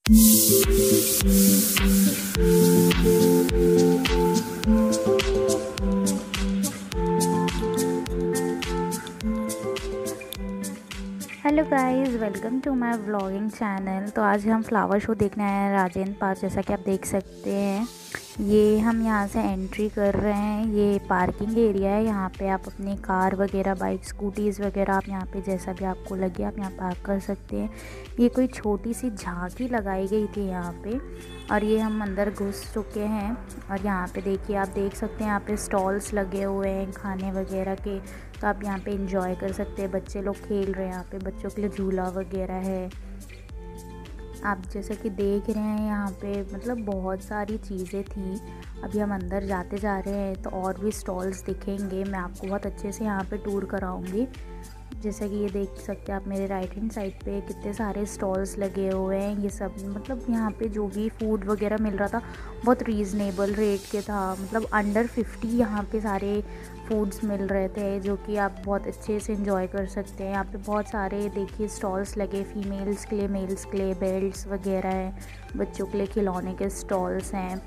Hello guys, welcome to my vlogging channel. तो आज हम फ्लावर शो देखने आए हैं राजेंद्र पार्क। जैसा कि आप देख सकते हैं, ये हम यहाँ से एंट्री कर रहे हैं। ये पार्किंग एरिया है। यहाँ पे आप अपनी कार वगैरह, बाइक, स्कूटीज़ वगैरह आप यहाँ पे जैसा भी आपको लगे आप यहाँ पार्क कर सकते हैं। ये कोई छोटी सी झांकी लगाई गई थी यहाँ पे, और ये हम अंदर घुस चुके हैं। और यहाँ पे देखिए, आप देख सकते हैं यहाँ पे स्टॉल्स लगे हुए हैं खाने वगैरह के। तो आप यहाँ पे एंजॉय कर सकते हैं। बच्चे लोग खेल रहे हैं यहाँ पे, बच्चों के लिए झूला वगैरह है। आप जैसा कि देख रहे हैं यहाँ पे मतलब बहुत सारी चीज़ें थी। अभी हम अंदर जाते जा रहे हैं तो और भी स्टॉल्स दिखेंगे। मैं आपको बहुत अच्छे से यहाँ पे टूर कराऊंगी। जैसा कि ये देख सकते हैं आप मेरे राइट हैंड साइड पे कितने सारे स्टॉल्स लगे हुए हैं। ये सब मतलब यहाँ पे जो भी फूड वगैरह मिल रहा था बहुत रीज़नेबल रेट के था। मतलब अंडर 50 यहाँ पे सारे फूड्स मिल रहे थे, जो कि आप बहुत अच्छे से एंजॉय कर सकते हैं। यहाँ पे बहुत सारे देखिए स्टॉल्स लगे, फीमेल्स के लिए, मेल्स के लिए बेल्ट्स वगैरह हैं, बच्चों के लिए खिलौने के स्टॉल्स हैं।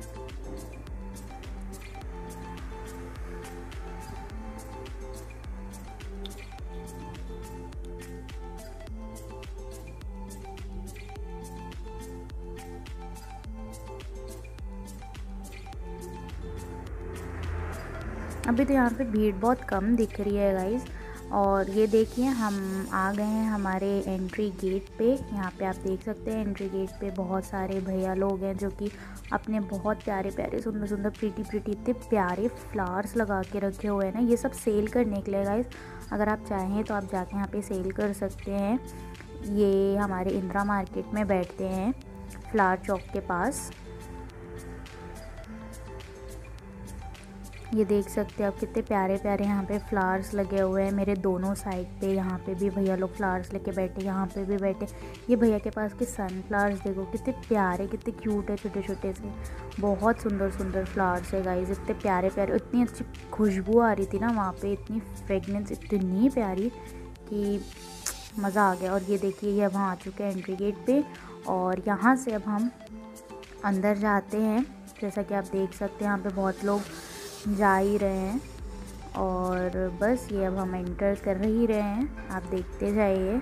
अभी तो यहाँ पे भीड़ बहुत कम दिख रही है गाइज़। और ये देखिए हम आ गए हैं हमारे एंट्री गेट पे। यहाँ पे आप देख सकते हैं एंट्री गेट पे बहुत सारे भैया लोग हैं, जो कि अपने बहुत प्यारे प्यारे सुंदर सुंदर प्रीटी इतने प्यारे फ्लावर्स लगा के रखे हुए हैं ना। ये सब सेल करने के लिए गाइज़, अगर आप चाहें तो आप जाके यहाँ पे सेल कर सकते हैं। ये हमारे इंदिरा मार्केट में बैठते हैं, फ्लावर चौक के पास। ये देख सकते हैं आप कितने प्यारे प्यारे यहाँ पे फ्लावर्स लगे हुए हैं मेरे दोनों साइड पे। यहाँ पे भी भैया लोग फ्लावर्स लेके बैठे, यहाँ पे भी बैठे। ये भैया के पास के सनफ्लावर्स देखो कितने प्यारे, कितने क्यूट है, छोटे छोटे से। बहुत सुंदर सुंदर फ्लावर्स है गाइज, इतने प्यारे प्यारे। इतनी अच्छी खुशबू आ रही थी ना वहाँ पे, इतनी फ्रेगनेंस इतनी प्यारी कि मज़ा आ गया। और ये देखिए, ये अब हम आ चुके हैं एंट्री गेट पे, और यहाँ से अब हम अंदर जाते हैं। जैसा कि आप देख सकते हैं यहाँ पे बहुत लोग जा ही रहे हैं, और बस ये अब हम एंटर कर ही रहे हैं। आप देखते जाइए।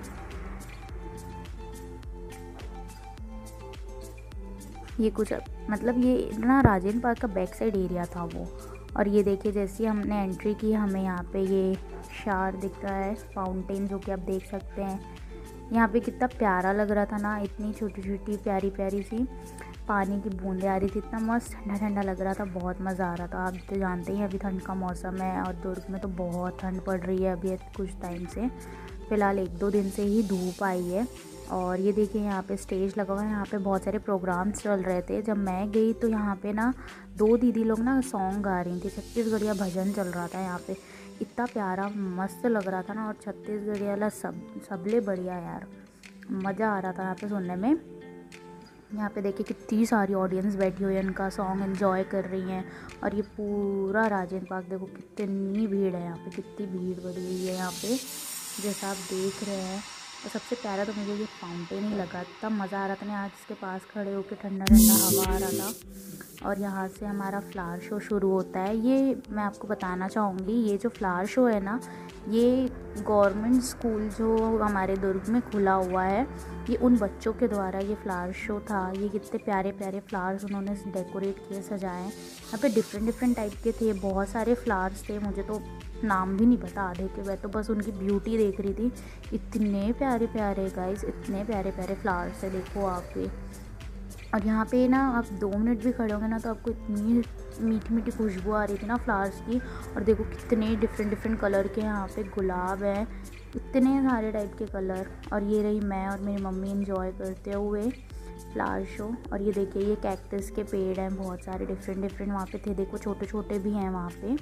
ये कुछ मतलब ये ना राजेंद्र पार्क का बैक साइड एरिया था वो। और ये देखिए, जैसे हमने एंट्री की हमें यहाँ पे ये शार दिख रहा है, फाउंटेन, जो कि आप देख सकते हैं। यहाँ पे कितना प्यारा लग रहा था ना, इतनी छोटी छोटी प्यारी प्यारी सी पानी की बूंदें आ रही थी। इतना मस्त ठंडा ठंडा लग रहा था, बहुत मज़ा आ रहा था। आप तो जानते ही अभी ठंड का मौसम है, और दुर्ग में तो बहुत ठंड पड़ रही है अभी कुछ टाइम से। फ़िलहाल 1-2 दिन से ही धूप आई है। और ये देखिए यहाँ पे स्टेज लगा हुआ है। यहाँ पे बहुत सारे प्रोग्राम्स चल रहे थे। जब मैं गई तो यहाँ पे ना 2 दीदी लोग ना सॉन्ग गा रही थी, छत्तीसगढ़िया भजन चल रहा था यहाँ पे। इतना प्यारा मस्त लग रहा था ना, और छत्तीसगढ़ी वाला सबले बढ़िया यार, मज़ा आ रहा था यहाँ पे सुनने में। यहाँ पे देखिए कितनी सारी ऑडियंस बैठी हुई है, उनका सॉन्ग एंजॉय कर रही हैं। और ये पूरा राजेंद्र पार्क देखो कितनी भीड़ है यहाँ पे, कितनी भीड़ बढ़ी हुई है यहाँ पे, जैसा आप देख रहे हैं। और सबसे प्यारा तो मुझे ये फाउंटेन ही लगा, इतना मज़ा आ रहा था ना आज इसके पास खड़े होकर, ठंडा ठंडा हवा आ रहा था। और यहाँ से हमारा फ्लावर शो शुरू होता है। ये मैं आपको बताना चाहूँगी, ये जो फ्लावर शो है ना, ये गवर्नमेंट स्कूल जो हमारे दुर्ग में खुला हुआ है, ये उन बच्चों के द्वारा ये फ्लावर शो था। ये कितने प्यारे प्यारे फ्लावर्स उन्होंने डेकोरेट किए, सजाए। यहाँ पे डिफरेंट टाइप के थे, बहुत सारे फ्लावर्स थे, मुझे तो नाम भी नहीं पता आधे के। मैं तो बस उनकी ब्यूटी देख रही थी। इतने प्यारे प्यारे गाइस, इतने प्यारे प्यारे फ्लावर्स है, देखो आप भी। और यहाँ पे ना आप 2 मिनट भी खड़े होंगे ना तो आपको इतनी मीठी मीठी खुशबू आ रही थी ना फ्लावर्स की। और देखो कितने डिफरेंट कलर के यहाँ पे गुलाब हैं, इतने सारे टाइप के कलर। और ये रही मैं और मेरी मम्मी एंजॉय करते हुए फ्लावर शो। और ये देखिए, ये कैक्टस के पेड़ हैं, बहुत सारे डिफरेंट वहाँ पे थे। देखो छोटे छोटे भी हैं वहाँ पे,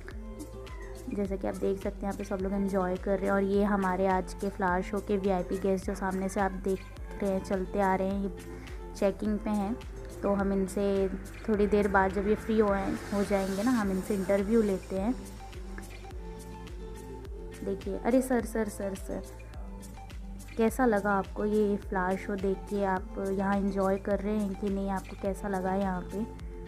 जैसा कि आप देख सकते हैं। यहाँ पे सब लोग एंजॉय कर रहे हैं। और ये हमारे आज के फ्लावर शो के VIP गेस्ट जो सामने से आप देख रहे हैं चलते आ रहे हैं, ये चेकिंग पे हैं। तो हम इनसे थोड़ी देर बाद जब ये फ्री हो जाएंगे ना, हम इनसे इंटरव्यू लेते हैं। देखिए, अरे सर सर सर सर कैसा लगा आपको ये फ्लावर शो देख के? आप यहाँ एंजॉय कर रहे हैं कि नहीं? आपको कैसा लगा यहाँ पे?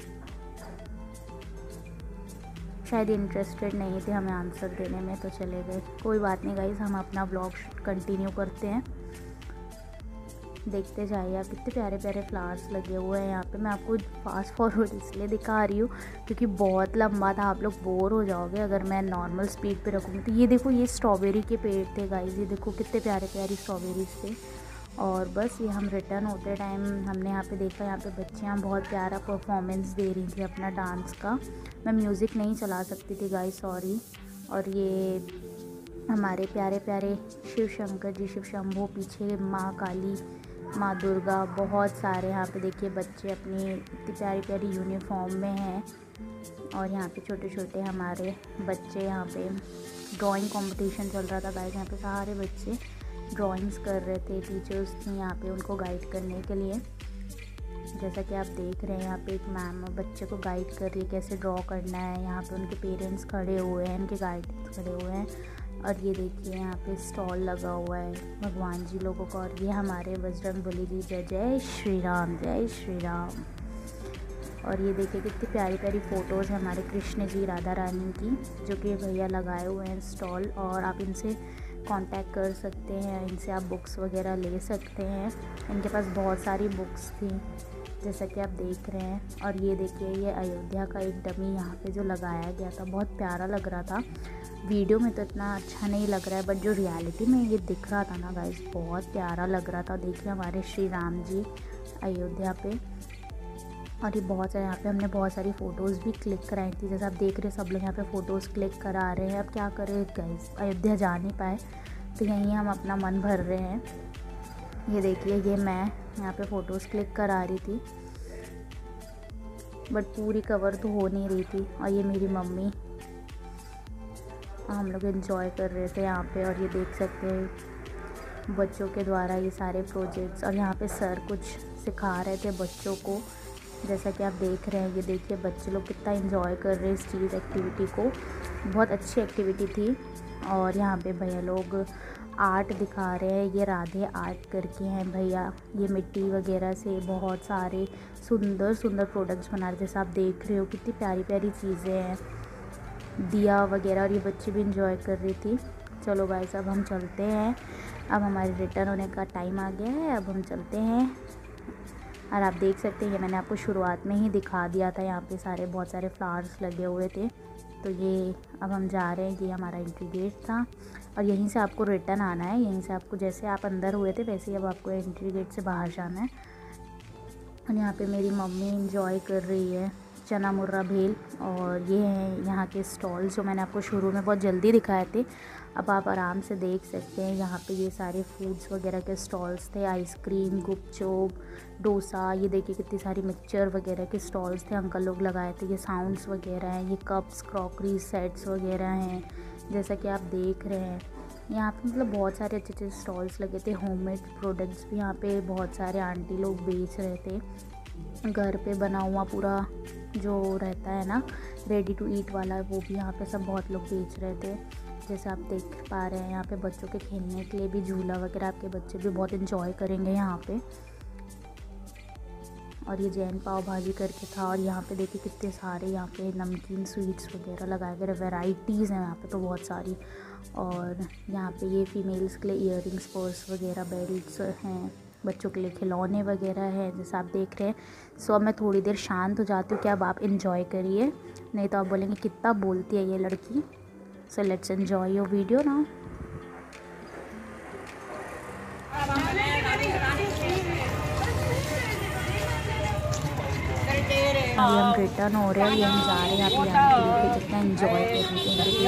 शायद इंटरेस्टेड नहीं थे हमें आंसर देने में तो चले गए। कोई बात नहीं गाइस, हम अपना ब्लॉग कंटिन्यू करते हैं। देखते जाइए आप, कितने प्यारे प्यारे फ्लावर्स लगे हुए हैं यहाँ पे। मैं आपको फास्ट फॉरवर्ड इसलिए दिखा रही हूँ क्योंकि बहुत लंबा था, आप लोग बोर हो जाओगे अगर मैं नॉर्मल स्पीड पे रखूँगी। तो ये देखो, ये स्ट्रॉबेरी के पेड़ थे गाइस, ये देखो कितने प्यारे प्यारे स्ट्रॉबेरीज थे। और बस ये हम रिटर्न होते टाइम हमने यहाँ पे देखा, यहाँ पे बच्चियाँ बहुत प्यारा परफॉर्मेंस दे रही थी अपना डांस का। मैं म्यूज़िक नहीं चला सकती थी गाइस, सॉरी। और ये हमारे प्यारे प्यारे शिव शंकर जी, शिव शंभो, पीछे माँ काली, माँ दुर्गा, बहुत सारे यहाँ पे देखिए बच्चे अपनी इतनी प्यारी प्यारी यूनिफॉर्म में हैं। और यहाँ पे छोटे छोटे हमारे बच्चे, यहाँ पे ड्राइंग कंपटीशन चल रहा था गाइस। यहाँ पे सारे बच्चे ड्राइंग्स कर रहे थे, टीचर्स थी यहाँ पे उनको गाइड करने के लिए। जैसा कि आप देख रहे हैं यहाँ पे एक मैम बच्चे को गाइड कर रही है कैसे ड्रॉ करना है। यहाँ पे उनके पेरेंट्स खड़े हुए हैं, उनके गाइडेंस खड़े हुए हैं। और ये देखिए यहाँ पे स्टॉल लगा हुआ है भगवान जी लोगों का। और ये हमारे बजरंगबली जी, जय जय श्री राम, जय श्री राम। और ये देखिए कितनी प्यारी प्यारी फ़ोटोज़ हैं हमारे कृष्ण जी, राधा रानी की, जो कि भैया लगाए हुए हैं स्टॉल। और आप इनसे कांटेक्ट कर सकते हैं, इनसे आप बुक्स वगैरह ले सकते हैं। इनके पास बहुत सारी बुक्स थी जैसा कि आप देख रहे हैं। और ये देखिए, ये अयोध्या का एक डमी यहाँ पे जो लगाया गया था, बहुत प्यारा लग रहा था। वीडियो में तो इतना अच्छा नहीं लग रहा है, बट जो रियलिटी में ये दिख रहा था ना गाइस, बहुत प्यारा लग रहा था। देखिए हमारे श्री राम जी अयोध्या पे। और ये बहुत सारे यहाँ पे हमने बहुत सारी फ़ोटोज़ भी क्लिक कराई थी। जैसे आप देख रहे हैं सब लोग यहाँ पे फ़ोटोज़ क्लिक करा रहे हैं। अब क्या करें गाइस, अयोध्या जा नहीं पाए तो यहीं हम अपना मन भर रहे हैं। ये देखिए, ये मैं यहाँ पे फ़ोटोज़ क्लिक करा रही थी, बट पूरी कवर तो हो नहीं रही थी। और ये मेरी मम्मी, हम लोग एंजॉय कर रहे थे यहाँ पे। और ये देख सकते हैं बच्चों के द्वारा ये सारे प्रोजेक्ट्स। और यहाँ पे सर कुछ सिखा रहे थे बच्चों को, जैसा कि आप देख रहे हैं। ये देखिए बच्चे लोग कितना एंजॉय कर रहे हैं इस चीज़ एक्टिविटी को, बहुत अच्छी एक्टिविटी थी। और यहाँ पे भैया लोग आर्ट दिखा रहे हैं, ये राधे आर्ट करके हैं भैया। ये मिट्टी वगैरह से बहुत सारे सुंदर सुंदर प्रोडक्ट्स बना रहे, जैसा आप देख रहे हो कितनी प्यारी प्यारी चीज़ें हैं, दिया वगैरह। और ये बच्चे भी इंजॉय कर रही थी। चलो गाइस, अब हम चलते हैं, अब हमारे रिटर्न होने का टाइम आ गया है, अब हम चलते हैं। और आप देख सकते हैं, ये मैंने आपको शुरुआत में ही दिखा दिया था, यहाँ पे सारे बहुत सारे फ्लावर्स लगे हुए थे। तो ये अब हम जा रहे हैं, ये हमारा एंट्री गेट था और यहीं से आपको रिटर्न आना है। यहीं से आपको, जैसे आप अंदर हुए थे वैसे ही अब आपको एंट्री गेट से बाहर जाना है। और यहाँ पे मेरी मम्मी इंजॉय कर रही है चना मुर्रा भेल। और ये हैं यहाँ के स्टॉल्स जो मैंने आपको शुरू में बहुत जल्दी दिखाए थे, अब आप आराम से देख सकते हैं। यहाँ पे ये सारे फूड्स वगैरह के स्टॉल्स थे, आइसक्रीम, गुपचुप, डोसा। ये देखिए कितनी सारी मिक्सचर वगैरह के स्टॉल्स थे, अंकल लोग लगाए थे। ये साउंड्स वगैरह हैं, ये कप्स, क्रॉकरी सेट्स वगैरह हैं, जैसा कि आप देख रहे हैं। यहाँ पे मतलब बहुत सारे अच्छे अच्छे स्टॉल्स लगे थे। होममेड प्रोडक्ट्स भी यहाँ पे बहुत सारे आंटी लोग बेच रहे थे। घर पे बना हुआ पूरा जो रहता है ना, रेडी टू ईट वाला, वो भी यहाँ पे सब बहुत लोग बेच रहे थे। जैसे आप देख पा रहे हैं, यहाँ पे बच्चों के खेलने के लिए भी झूला वगैरह, आपके बच्चे भी बहुत इंजॉय करेंगे यहाँ पे। और ये जैन पाव भाजी करके था। और यहाँ पे देखिए कितने सारे यहाँ पे नमकीन स्वीट्स वगैरह लगाए गए, वैरायटीज़ हैं यहाँ पे तो बहुत सारी। और यहाँ पे ये फीमेल्स के लिए ईयरिंग्स, पर्स वगैरह, बेल्ट्स हैं, बच्चों के लिए खिलौने वगैरह हैं, जैसा आप देख रहे हैं। सो अब मैं थोड़ी देर शांत हो जाती हूँ कि अब आप इंजॉय करिए, नहीं तो आप बोलेंगे कितना बोलती है ये लड़की। So let's enjoy your video now. हम रिटर्न हो रहे हैं, ये हम जा रहे हैं। आप यहाँ पे कितना एंजॉय कर रहे थे,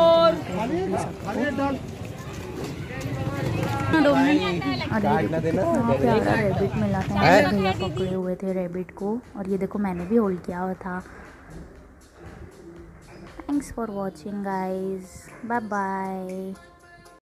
प्यारा रैबिट मिला था, भैया पकड़े हुए थे रैबिट को। और ये देखो मैंने भी होल्ड किया हुआ था। Thanks for watching guys, bye bye.